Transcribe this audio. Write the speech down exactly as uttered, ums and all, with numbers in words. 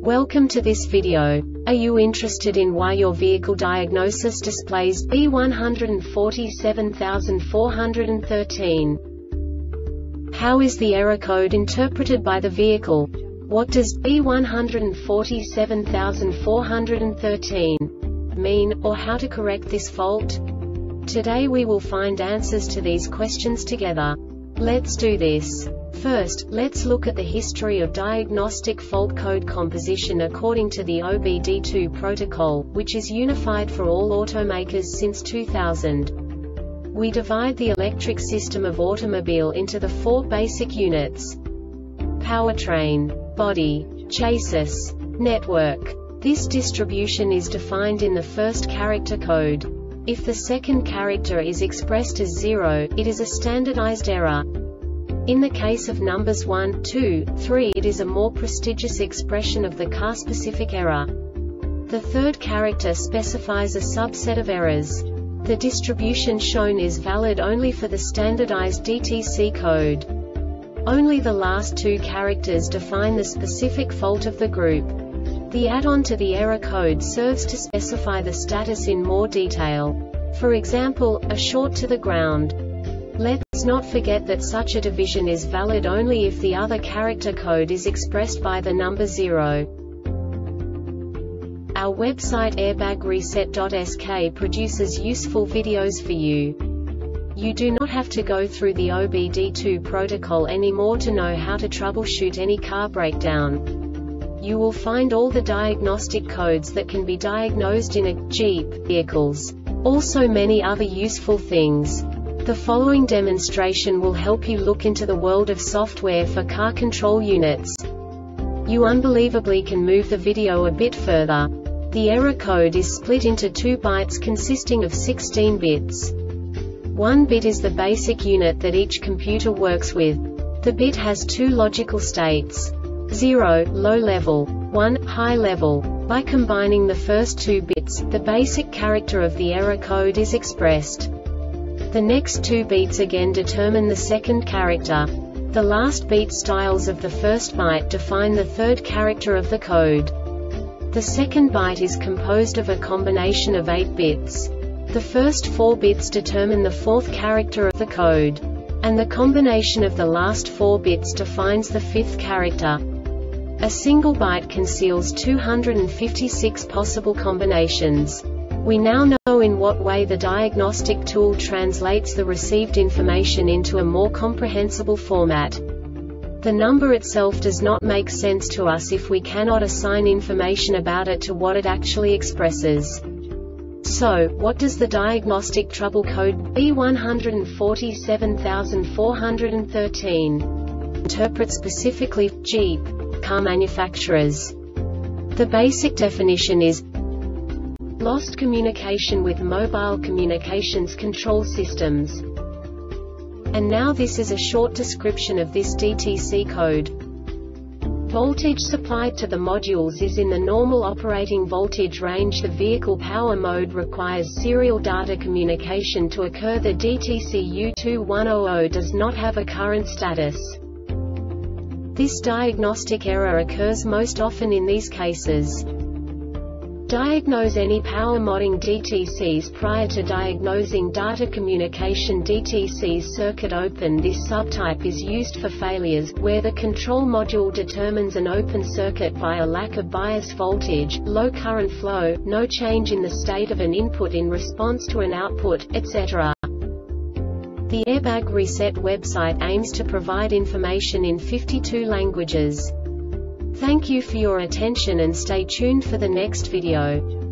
Welcome to this video. Are you interested in why your vehicle diagnosis displays B one four seven four one three? How is the error code interpreted by the vehicle? What does B one four seven four one three mean, or how to correct this fault? Today we will find answers to these questions together. Let's do this. First, let's look at the history of diagnostic fault code composition according to the O B D two protocol, which is unified for all automakers since two thousand. We divide the electric system of automobile into the four basic units: powertrain, body, chassis, network. This distribution is defined in the first character code. If the second character is expressed as zero, it is a standardized error. In the case of numbers one, two, three, it is a more prestigious expression of the car-specific error. The third character specifies a subset of errors. The distribution shown is valid only for the standardized D T C code. Only the last two characters define the specific fault of the group. The add-on to the error code serves to specify the status in more detail. For example, a short to the ground. Let's not forget that such a division is valid only if the other character code is expressed by the number zero. Our website airbag reset dot S K produces useful videos for you. You do not have to go through the O B D two protocol anymore to know how to troubleshoot any car breakdown. You will find all the diagnostic codes that can be diagnosed in a Jeep vehicles. Also many other useful things. The following demonstration will help you look into the world of software for car control units. You unbelievably can move the video a bit further. The error code is split into two bytes consisting of sixteen bits. One bit is the basic unit that each computer works with. The bit has two logical states: zero, low level, one, high level. By combining the first two bits, the basic character of the error code is expressed. The next two beats again determine the second character. The last beat styles of the first byte define the third character of the code. The second byte is composed of a combination of eight bits. The first four bits determine the fourth character of the code. And the combination of the last four bits defines the fifth character. A single byte conceals two hundred fifty-six possible combinations. We now know in what way the diagnostic tool translates the received information into a more comprehensible format. The number itself does not make sense to us if we cannot assign information about it to what it actually expresses. So, what does the diagnostic trouble code B one four seven four one three interpret specifically for Jeep car manufacturers? The basic definition is lost communication with mobile communications control systems. And now this is a short description of this D T C code. Voltage supplied to the modules is in the normal operating voltage range. The vehicle power mode requires serial data communication to occur. The D T C U two one zero zero does not have a current status. This diagnostic error occurs most often in these cases. Diagnose any power modding D T Cs prior to diagnosing data communication D T Cs. Circuit open. This subtype is used for failures where the control module determines an open circuit by a lack of bias voltage, low current flow, no change in the state of an input in response to an output, et cetera. The Airbag Reset website aims to provide information in fifty-two languages. Thank you for your attention and stay tuned for the next video.